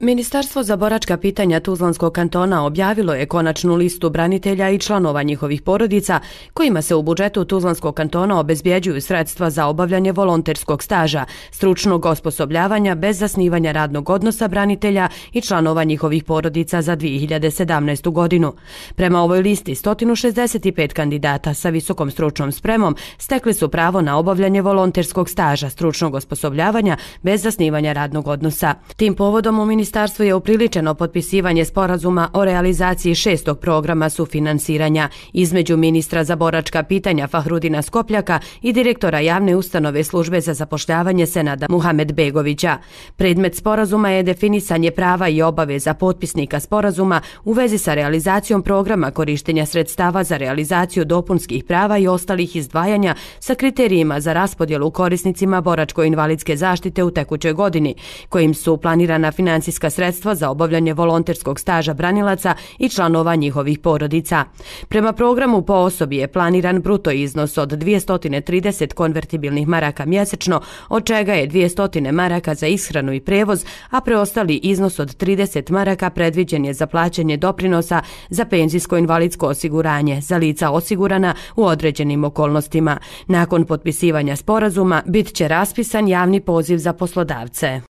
Ministarstvo za boračka pitanja Tuzlanskog kantona objavilo je konačnu listu branitelja i članova njihovih porodica kojima se u budžetu Tuzlanskog kantona obezbjeđuju sredstva za obavljanje volonterskog staža, stručnog osposobljavanja bez zasnivanja radnog odnosa branitelja i članova njihovih porodica za 2017. godinu. Prema ovoj listi 165 kandidata sa visokom stručnom spremom stekli su pravo na obavljanje volonterskog staža, stručnog osposobljavanja bez zasnivanja radnog odnosa. Tim povodom u Ministarstvu je upriličeno potpisivanje sporazuma o realizaciji 6. programa sufinansiranja između ministra za boračka pitanja Fahrudina Skopljaka i direktora javne ustanove službe za zapošljavanje Senada Muhamedbegovića. Predmet sporazuma je definisanje prava i obaveza potpisnika sporazuma u vezi sa realizacijom programa korištenja sredstava za realizaciju dopunskih prava i ostalih izdvajanja sa kriterijima za raspodjelu korisnicima boračko-invalidske zaštite u tekućoj godini, kojim su planirana financijska sredstva za obavljanje volonterskog staža branilaca i članova njihovih porodica. Prema programu po osobi je planiran bruto iznos od 230 konvertibilnih maraka mjesečno, od čega je 200 maraka za ishranu i prevoz, a preostali iznos od 30 maraka predviđen je za plaćanje doprinosa za penzijsko-invalidsko osiguranje za lica osigurana u određenim okolnostima. Nakon potpisivanja sporazuma bit će raspisan javni poziv za poslodavce.